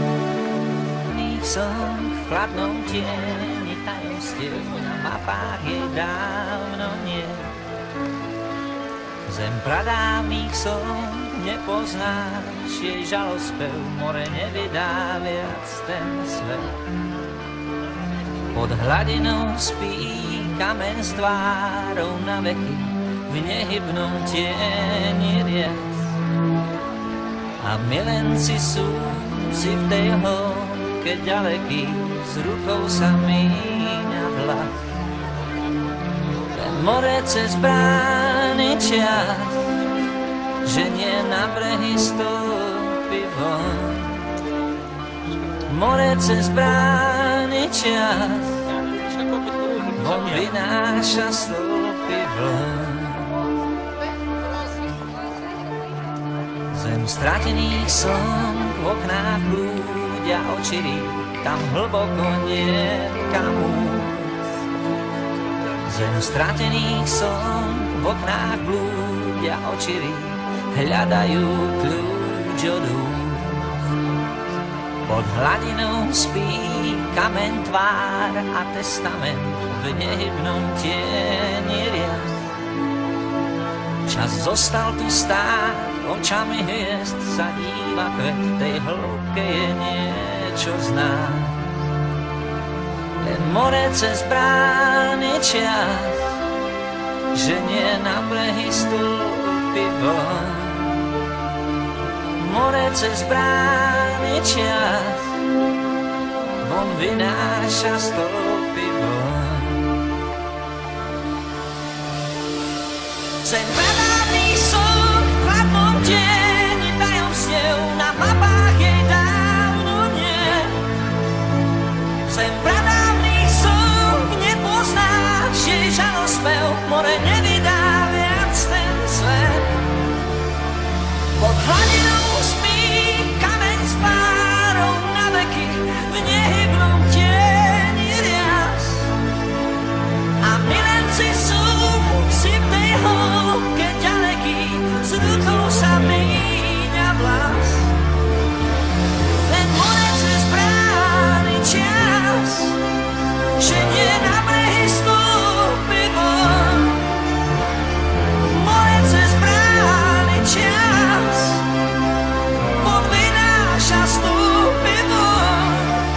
Som v chladnom tieni tajomstiev, na mapách je dávno nie. Zem pradávnych som nepoznáš, jej žalospev more nevydá viac ten svet. Pod hladinou spí kamen s tvárou na veky, v nehybnom tieni rias. A milenci sú si v tej hĺbke ďaleký, s rukou sa míňa hlas. Ten more cez brány čas, ženie na brehy stúpi von. More cez brány čas, von vynáša stúpi von. Zem stratených som v oknách blúdia očirí, tam hlboko nie kam úsť. Zem stratených som v oknách blúdia očirí, hľadajú kľúč od úst. Pod hladinou spí kameň tvár a testament v nehybnom tieni rias. Čas zostal tu stáť, očami hviezd sa díva kvet, tej hĺbke je niečo znáť. Len more cez brány čas, ženie na brehy stúpi von. More cez brány čas, von vynáša stúpi von. Zem pradávny som v chladnom tieni tajomstiev, na mapách jej dávno nie. Zem pradávnych som nepoznáš, jej žalospev more nevydá viac ten svet. Pod hladinou spí kameň s párou na veky, v nehybnom tieni rias. A milenci sú si v tej hĺbke ďaleký, s rukou sa míňa vlas. Len more cez brány čas, ženie na brehy stúpi von. More cez brány čas, von vynáša stúpi von.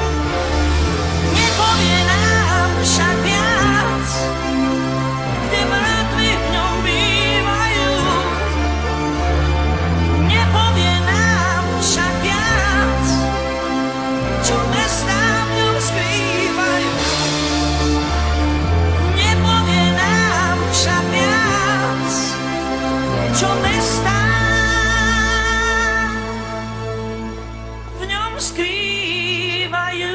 Nepovie nám však viac, kde mŕtvi v ňom bývajú. Nepovie nám však viac, čo mestá v ňom skrývajú. Nepovie nám však viac, čo mestá v ňom skrývajú.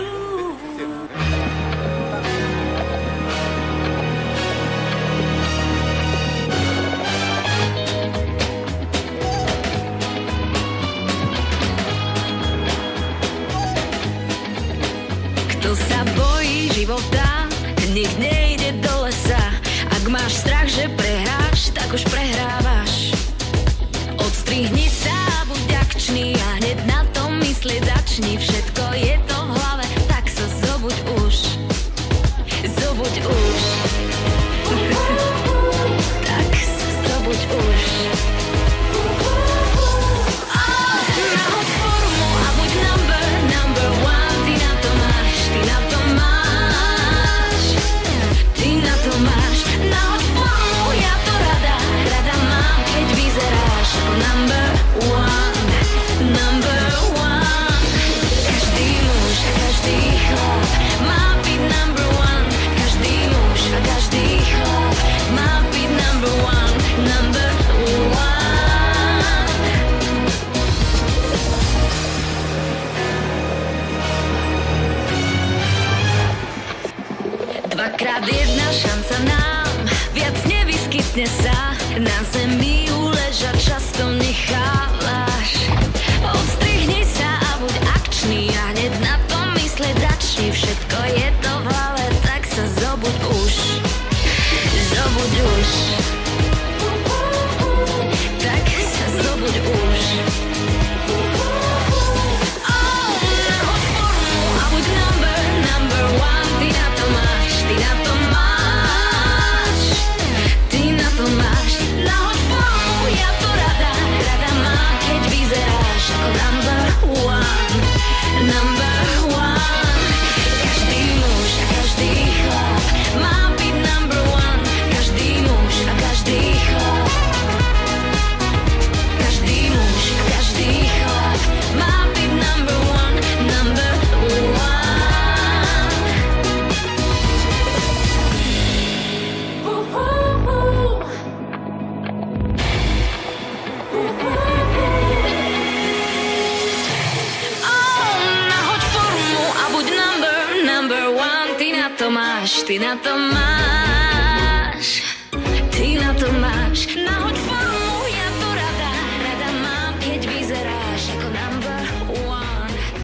Kto sa bojí života, nech nejde do lesa. Ak máš strach, že prehráš, tak už prehrávaš. Odstrihni sa, buď zemi uležať často nechávaš. Odstrihni sa a buď akčný a hneď na to myslieť začni. Všetko je to v hlave, tak sa zobuď už. Zobuď už. Tak sa zobuď už. Oh, nahoď formu a buď number, number one. Ty na to máš, ty na to máš. Ty na to máš. Nahoď formu, ja to rada, rada mám, keď vyzeráš ako number one. Number one. Každý muž a každý chlap má byť number one. Každý muž a každý chlap. Každý muž a každý chlap má byť number one. Number one. Nahoď formu a buď number, number one. Ty na to máš, ty na to máš.